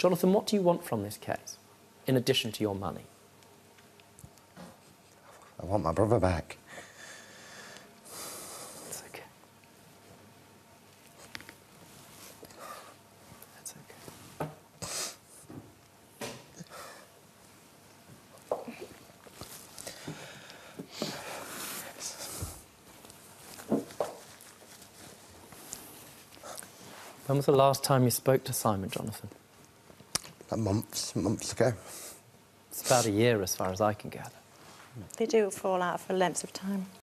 Jonathan, what do you want from this case, in addition to your money? I want my brother back. It's okay. It's okay. When was the last time you spoke to Simon, Jonathan? Months ago. It's about a year, as far as I can gather. They do fall out for lengths of time.